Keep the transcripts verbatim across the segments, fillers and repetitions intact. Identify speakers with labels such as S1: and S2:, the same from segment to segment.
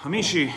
S1: Amici,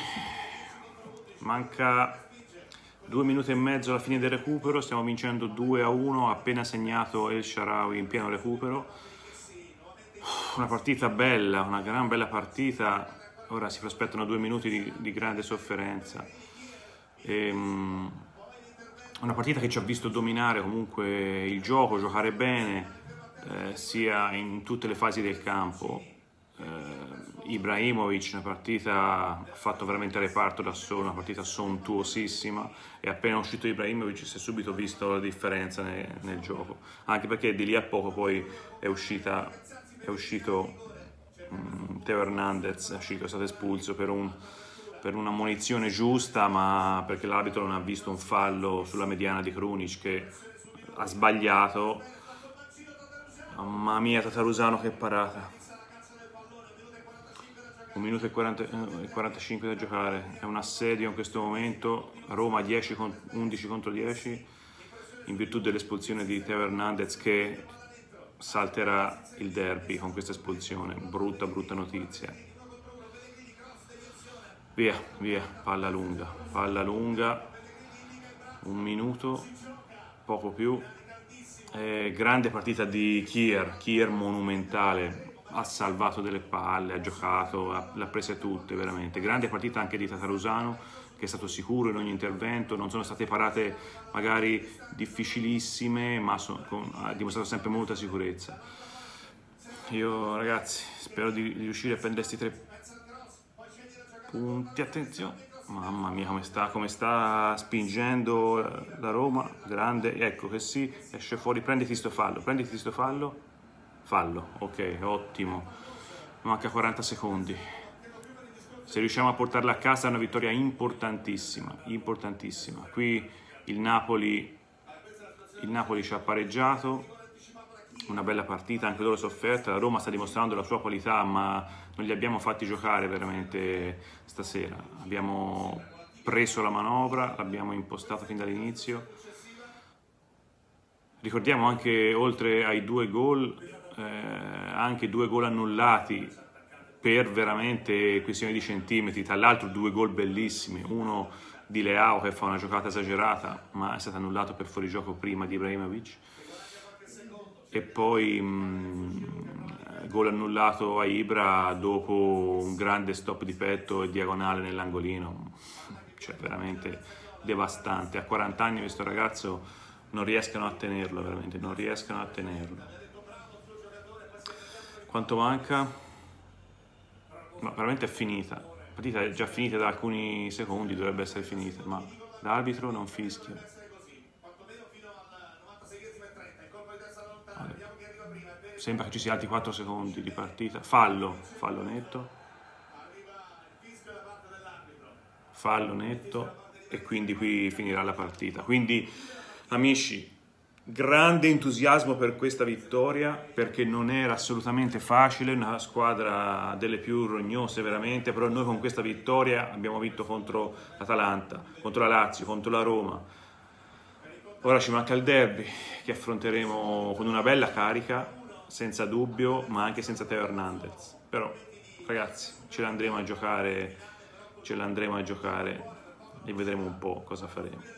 S1: manca due minuti e mezzo alla fine del recupero, stiamo vincendo due a uno, appena segnato El Shaarawy in pieno recupero. Una partita bella, una gran bella partita, ora si prospettano due minuti di, di grande sofferenza. E, um, una partita che ci ha visto dominare comunque il gioco, giocare bene, eh, sia in tutte le fasi del campo. Eh, Ibrahimovic, una partita ha fatto veramente reparto da solo, una partita sontuosissima, e appena uscito Ibrahimovic si è subito visto la differenza nel, nel gioco, anche perché di lì a poco poi è, uscita, è uscito um, Theo Hernandez, è, uscito, è stato espulso per, un, per una munizione giusta, ma perché l'arbitro non ha visto un fallo sulla mediana di Krunic che ha sbagliato. Mamma mia, Tatarusano, che parata! Un minuto e, quaranta, e quarantacinque da giocare, è un assedio in questo momento, Roma dieci, undici contro dieci, in virtù dell'espulsione di Theo Hernandez, che salterà il derby con questa espulsione. Brutta, brutta notizia. Via, via, palla lunga, palla lunga, un minuto, poco più. Eh, grande partita di Kier, Kier monumentale. Ha salvato delle palle, ha giocato, le ha prese tutte veramente. Grande partita anche di Tatarusano, che è stato sicuro in ogni intervento. Non sono state parate magari difficilissime, ma so, con, ha dimostrato sempre molta sicurezza. Io, ragazzi, spero di, di riuscire a prendere questi tre punti. Attenzione, mamma mia, come sta, come sta spingendo la Roma. Grande, ecco che sì, esce fuori. Prenditi sto fallo, prenditi sto fallo. Fallo, ok, ottimo. Manca quaranta secondi. Se riusciamo a portarla a casa è una vittoria importantissima, importantissima. Qui il Napoli, il Napoli ci ha pareggiato, una bella partita, anche loro sofferta. La Roma sta dimostrando la sua qualità, ma non li abbiamo fatti giocare veramente stasera. Abbiamo preso la manovra, l'abbiamo impostata fin dall'inizio. Ricordiamo anche, oltre ai due gol, Eh, anche due gol annullati per veramente questioni di centimetri, tra l'altro due gol bellissimi, uno di Leao che fa una giocata esagerata ma è stato annullato per fuorigioco prima di Ibrahimovic, e poi mh, gol annullato a Ibra dopo un grande stop di petto e diagonale nell'angolino, cioè veramente devastante. A quaranta anni questo ragazzo non riescono a tenerlo, veramente non riescono a tenerlo. Quanto manca? No, veramente è finita. La partita è già finita da alcuni secondi, dovrebbe essere finita, ma l'arbitro non fischia. Allora, sembra che ci sia altri quattro secondi di partita. Fallo, fallo netto. Fallo netto, e quindi qui finirà la partita. Quindi, amici, grande entusiasmo per questa vittoria, perché non era assolutamente facile, una squadra delle più rognose veramente, però noi con questa vittoria abbiamo vinto contro l'Atalanta, contro la Lazio, contro la Roma. Ora ci manca il derby, che affronteremo con una bella carica, senza dubbio, ma anche senza Theo Hernandez. Però, ragazzi, ce l'andremo a giocare, ce l'andremo a giocare e vedremo un po' cosa faremo.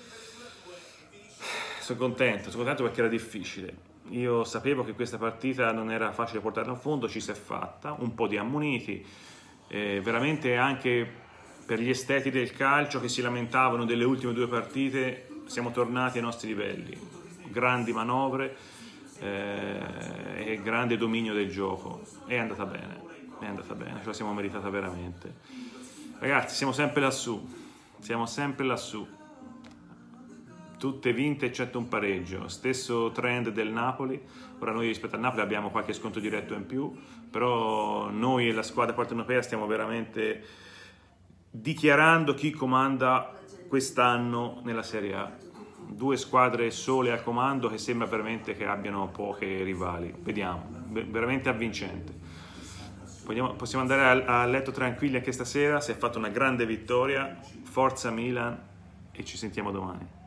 S1: Sono contento, sono contento perché era difficile. Io sapevo che questa partita non era facile portarla a fondo, ci si è fatta, un po' di ammoniti, eh, veramente anche per gli esteti del calcio che si lamentavano delle ultime due partite, siamo tornati ai nostri livelli. Grandi manovre eh, e grande dominio del gioco. È andata bene, è andata bene, ce la siamo meritata veramente. Ragazzi, siamo sempre lassù, siamo sempre lassù. Tutte vinte eccetto un pareggio, stesso trend del Napoli. Ora noi rispetto al Napoli abbiamo qualche sconto diretto in più, però noi e la squadra partenopea stiamo veramente dichiarando chi comanda quest'anno nella Serie A. Due squadre sole al comando che sembra veramente che abbiano poche rivali. Vediamo, veramente avvincente. Possiamo andare a letto tranquilli anche stasera, si è fatta una grande vittoria. Forza Milan e ci sentiamo domani.